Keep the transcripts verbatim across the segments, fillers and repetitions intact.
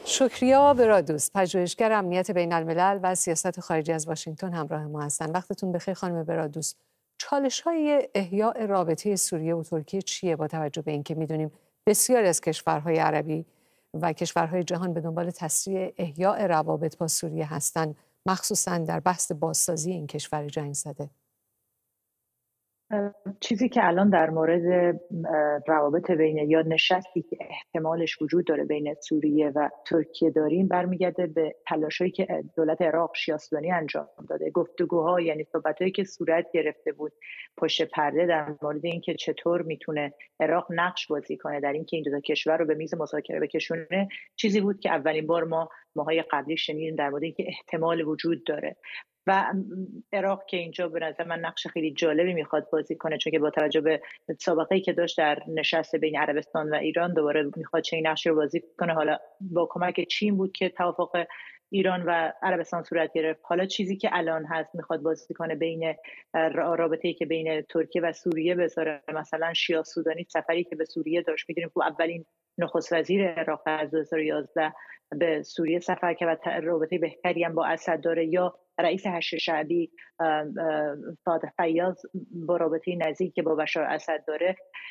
شکریا برادوس، پژوهشگر امنیت بین الملل و سیاست خارجی از واشنگتن همراه ما هستند. وقتتون بخیر خانم برادوس. چالش‌های احیاء رابطه سوریه و ترکیه چیه با توجه به اینکه می‌دونیم بسیاری از کشورهای عربی و کشورهای جهان به دنبال تسریع احیاء روابط با سوریه هستند، مخصوصاً در بحث بازسازی این کشور جنگ زده؟ چیزی که الان در مورد روابط بین یا نشستی که احتمالش وجود داره بین سوریه و ترکیه داریم برمیگرده به تلاشایی که دولت عراق شیعه‌سودانی انجام داده، گفتگوها یعنی صحبتایی که صورت گرفته بود پشت پرده در مورد اینکه چطور میتونه عراق نقش بازی کنه در اینکه این دو تا کشور رو به میز مذاکره بکشونه، چیزی بود که اولین بار ما ماهای قبلی شنیدیم در مورد اینکه احتمال وجود داره. و عراق که اینجا به نظر من نقش خیلی جالبی میخواد بازی کنه، چون که با توجه به سابقه‌ای که داشت در نشست بین عربستان و ایران دوباره میخواد چه نقشی رو بازی کنه. حالا با کمک چین بود که توافق ایران و عربستان صورت گرفت. حالا چیزی که الان هست میخواد بازی کنه بین رابطه‌ای که بین ترکیه و سوریه بذاره. مثلا شیعه سودانی سفری که به سوریه داشت، میدونیم که اولین نخست وزیر عراق از دو هزار و یازده به سوریه سفر کرد و رابطه بهتری هم با اسد داره، یا رئیس هشت شعبی فاطمه فیاض با رابطه نزدیکی که با بشار اسد داره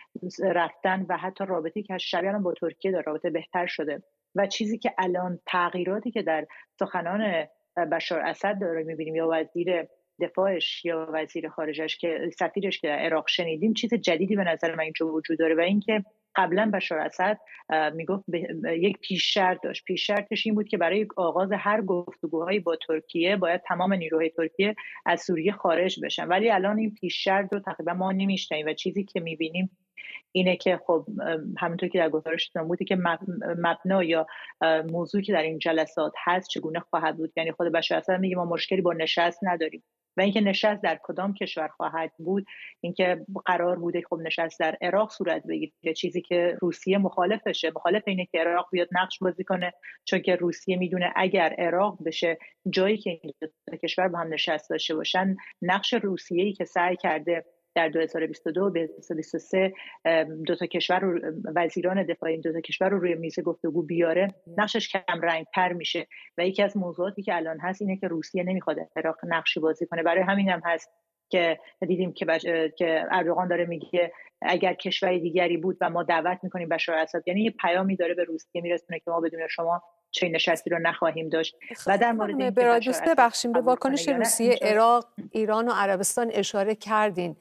رفتن، و حتی رابطه‌ای که هشت شعبی هم با ترکیه داره رابطه بهتر شده. و چیزی که الان تغییراتی که در سخنان بشار اسد داره می‌بینیم، یا وزیر دفاعش یا وزیر خارجش که سفیرش که در عراق شنیدیم، چیز جدیدی به نظر من اینجا وجود داره. و اینکه قبلا بشار اسد میگفت یک پیش شرط داشت. پیش شرطش این بود که برای آغاز هر گفتگوهایی با ترکیه باید تمام نیروهای ترکیه از سوریه خارج بشن، ولی الان این پیش شرط رو تقریبا ما نمیشنیم و چیزی که میبینیم اینه که خب همونطور که در گزارشتون بودی که مبنا یا موضوعی که در این جلسات هست چگونه خواهد بود. یعنی خود بشار اسد میگه ما مشکلی با نشست نداریم، و اینکه نشست در کدام کشور خواهد بود، اینکه قرار بوده خب نشست در عراق صورت بگیره، چیزی که روسیه مخالفشه. مخالف اینه که عراق بیاد نقش بازی کنه، چون که روسیه میدونه اگر عراق بشه جایی که این دو کشور با هم نشست داشته باشن، نقش روسیه‌ای که سعی کرده در دو هزار و بیست و دو به دو هزار و بیست و سه دو تا کشور رو وزیران دفاع این دو تا کشور رو روی میز گفتگو بیاره، نقشش کم رنگ‌تر میشه. و یکی از موضوعاتی که الان هست اینه که روسیه نمیخواد عراق نقشی بازی کنه. برای همین هم هست که دیدیم که بش... که اردوغان داره میگه اگر کشور دیگری بود و ما دعوت میکنیم بشار اسد، یعنی یه پیامی داره به روسیه میرسونه که ما بدون شما چه نشستی رو نخواهیم داشت. و در مورد این برادوس ببخشید به واکنش روسیه، عراق، ایران و عربستان اشاره کردین.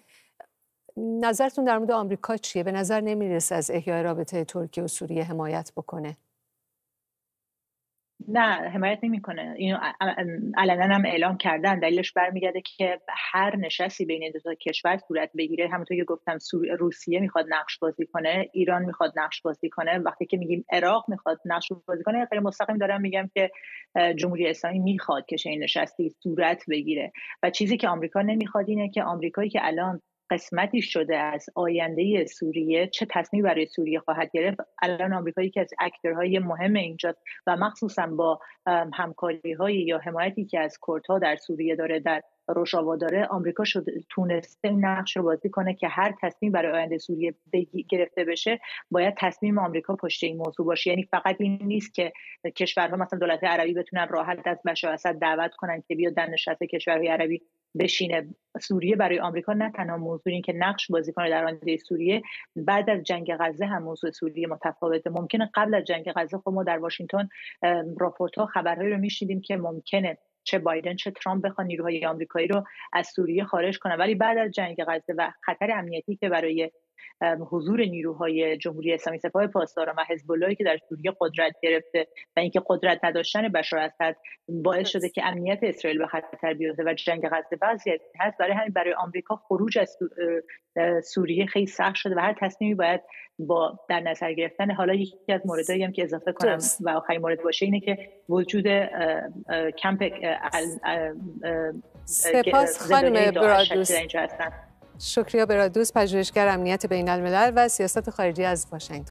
نظرتون در مورد آمریکا چیه؟ به نظر نمیرسه از احیای رابطه ترکیه و سوریه حمایت بکنه. نه، حمایت نمیکنه. اینو علنا هم اعلام کردن. دلیلش برمیگرده که هر نشستی بین دو تا کشور صورت بگیره، همونطور که گفتم روسیه میخواد نقش بازی کنه، ایران میخواد نقش بازی کنه. وقتی که میگیم عراق میخواد نقش بازی کنه، غیر مستقیم دارم میگم که جمهوری اسلامی میخواد که این نشستی صورت بگیره. و چیزی که آمریکا نمیخواد اینه که آمریکایی که الان قسمتی شده از آینده سوریه چه تصمیمی برای سوریه خواهد گرفت. الان آمریکایی که از اکتورهای مهم اینجاست و مخصوصا با همکاری‌های یا حمایتی که از کردها در سوریه داره، در روشاوا داره، آمریکا شده تونسته این نقش رو بازی کنه که هر تصمیم برای آینده سوریه گرفته بشه باید تصمیم آمریکا پشت این موضوع باشه. یعنی فقط این نیست که کشورها مثلا دولت عربی بتونن راحت از بشار اسد دعوت کنن که بیاد در نشست کشورهای عربی بشینه. سوریه برای آمریکا نه تنها موضوعی که نقش بازی کنه در آینده سوریه، بعد از جنگ غزه هم موضوع سوریه متفاوته. ممکنه قبل از جنگ غزه خب ما در واشنگتن راپورت‌ها خبرهایی رو میشنیدیم که ممکنه چه بایدن چه ترامپ بخوان نیروهای آمریکایی رو از سوریه خارج کنن، ولی بعد از جنگ غزه و خطر امنیتی که برای حضور نیروهای جمهوری اسلامی سپاه پاسداران و حزب اللهی که در سوریه قدرت گرفته و اینکه قدرت نداشتن بشار اسد باعث شده که امنیت اسرائیل به خطر بیفته و جنگ غزه وضعیتی هست. برای همین برای آمریکا خروج از سوریه خیلی سخت شده و هر تصمیمی باید با در نظر گرفتن. حالا یکی از موردایی هم که اضافه کنم و آخرین مورد باشه اینه که وجود کمپ سپاس خانم برادوس. شکریا برادوس، پژوهشگر امنیت بین الملل و سیاست خارجی از واشنگتن.